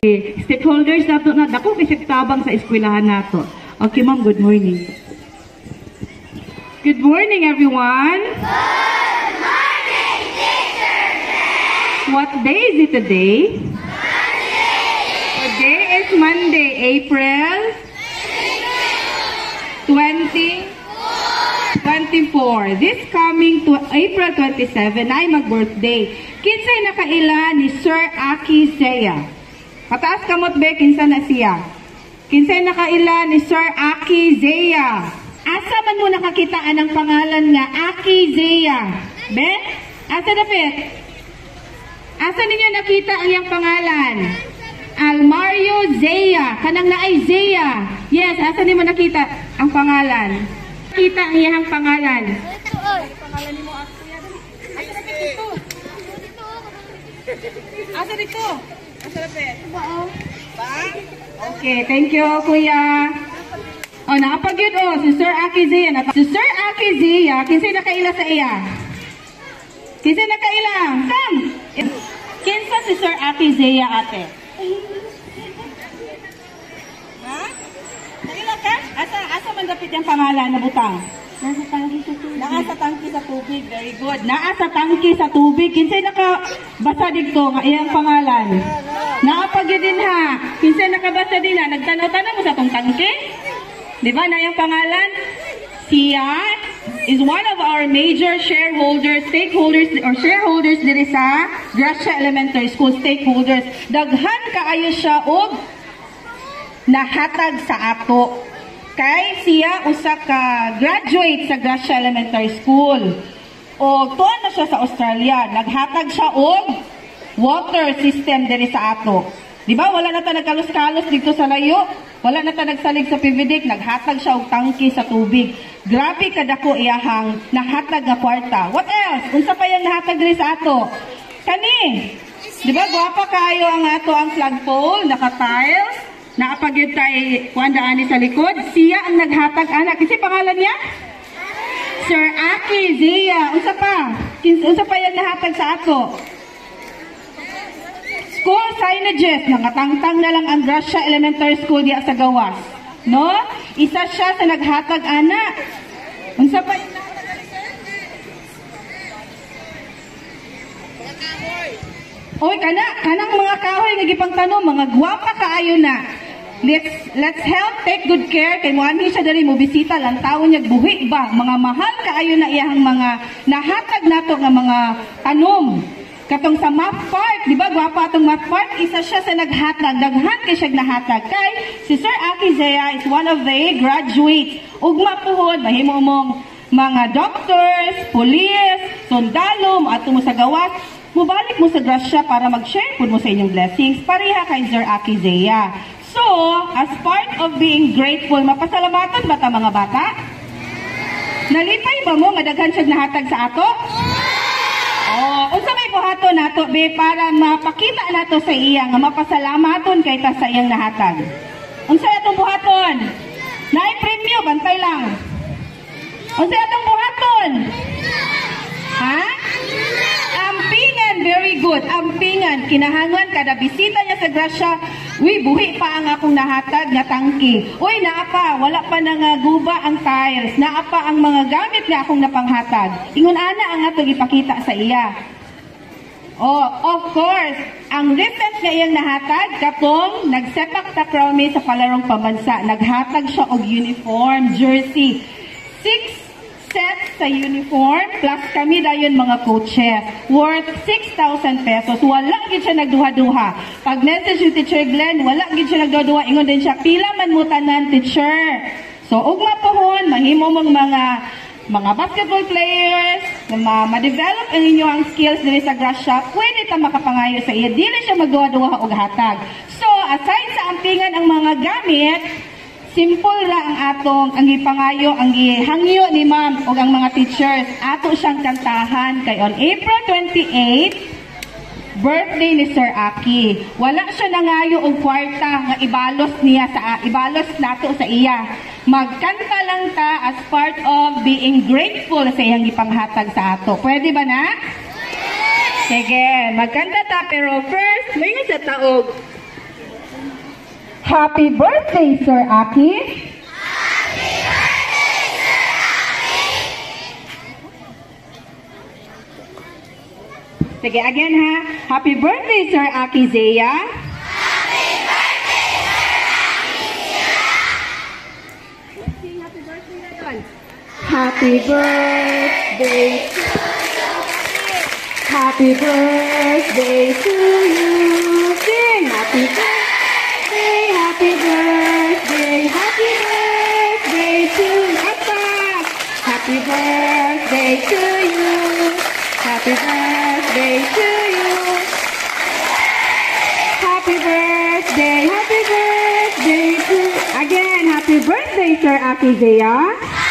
Stakeholders nato na dako kay tabang sa eskwelahan nato. Okay, ma'am, good morning. Good morning, everyone. Good morning, Teacher Jen. What day is it today? Today is Monday, April 2024. This coming to April 27 ay mag-birthday. Kinsay nakaila ni Sir Aki Zea. Pataas kamot be, kinsa na siya. Kinsay nakaila ni Sir Aki Zea. Asa man mo nakakitaan ang pangalan nga Aki Zea? Be? Asa na be? Asa ninyo nakita ang iyang pangalan? Almario Zea. Kanang naay Zea. Yes, asa ninyo nakita ang pangalan? Kita ang iyang pangalan. Pangalan ni mo ako. Asa na dito? Asa dito? Asa na pe? Ba? Okay, thank you, kuya. Oh, nakapag-yun, oh, si Sir Aki Zea. Si Sir Aki Zea, kinsay nakaila sa iya? Kinsay nakaila? Sam! Kinsa si Sir Aki Zea, ate? Ha? Nakaila ka? Asa man dapit yung pangalan na butang? Nasa tangki sa tubig. Nasa tangki sa tubig. Very good. Nasa tangki sa tubig. Kinsay nakabasa dito nga iyang pangalan? Nakapagyo din ha. Kinsay nakabasa din ha. Nagtanaw-tanaw mo sa tong tangki? Diba na iyang pangalan? Siya is one of our major shareholders, stakeholders, or shareholders diri sa Gracia Elementary School. Stakeholders. Daghan kaayo siya og nahatag sa ato. Kay siya usa ka graduate sa Gracia Elementary School. O tuwa na siya sa Australia. Naghatag siya og water system diri sa ato. Di ba? Wala na ta nagkalos-kalos dito sa layo. Wala na ta nagsalig sa PVDIC. Naghatag siya og tangke sa tubig. Grabe kadako iyahang nahatag nga kwarta. What else? Unsa pa yang nahatag diri sa ato? Kani. Di ba? Guwapa kayo ang ato ang flagpole. Naka-tiles. Nakapag-yun tayo kuandaan sa likod. Siya ang naghatag anak. Kasi pangalan niya? Sir Aki Zea. Unsa pa? Unsa pa yan nahatag sa ato? School signages. Nangatangtang na lang ang Gracia Elementary School diya sa gawas. No? Isa siya sa naghatag anak. Unsa pa yung nahatag anak? Oy, kanang mga kahoy nga gipangtanom, mga gwapa kaayo na. Let's help take good care kay moani siya diri mo bisita lang tawo niya buhi ba mga mahal kaayo na iyang mga nahatag nato nga mga tanom. Katong sa math park, di ba gwapa atong math park, isa siya sa naghatag, daghan kay siya nahatag. Kay si Sir Aki Zea is one of the graduates. Ugma puhon mahimo mong mga doctors, police, sundalo, ato mo sa gawas. Mubalik mo sa Gracia para mag-share po mo sa inyong blessings. Pareha kay Sir Aki Zea. So, as part of being grateful, mapasalamatan ba ta mga bata? Nalipay ba mo nga daghan siya nahatag sa ato? Oh, unsa may buhaton nato be para mapakita nato sa iya nga mapasalamaton kay ta sa iyang nahatag. Unsa atong buhaton? Naay premyo, bantay lang. Unsa atong buhaton? Ha? Ampingan, very good. Ampingan, kinahangan kada bisita niya sa Gracia. Uy, buhi pa ang akong nahatag nga tangki. Uy, naapa, wala pa nangaguba ang tiles. Naapa ang mga gamit nga akong napanghatag. Ingon ana ang atong ipakita sa iya. Oh, of course, ang recent nga iyang nahatag katong nagsepak takraw mi sa palarong pambansa. Naghatag siya og uniform, jersey. 6 sets sa uniform, plus kami dayon mga coaches, worth 6,000 pesos. Wala gid siya nagduha-duha. Pag message yung Teacher Glenn, wala gid siya nagduha-duha. Ingon din siya, pila man mo tanan, teacher. So, ugma pohon, mahimo mong mga basketball players, na ma-develop ang inyong skills diri sa Gracia, pwede ta makapangayo sa iya. Dili siya magduha-duha og hatag. So, aside sa ampingan ang mga gamit, simple ra ang atong ang gipangayo, ang gihangyo ni ma'am o ang mga teachers. Ato siyang kantahan kay on April 28, birthday ni Sir Aki. Wala siya nangayo og kwarta nga ibalos nato sa iya. Magkanta lang ta as part of being grateful sa iyang gipanghatag sa ato. Pwede ba na? Sige, magkanta ta pero first, may nga sa taog. Happy birthday, Sir Aki. Sige, again ha. Happy birthday, Sir Aki Zea. Happy birthday to Happy birthday to you. Sing happy birthday, happy birthday, happy birthday to Papa. Happy birthday to you. Happy birthday to you. Happy birthday to again. Happy birthday, Sir Aki Zea.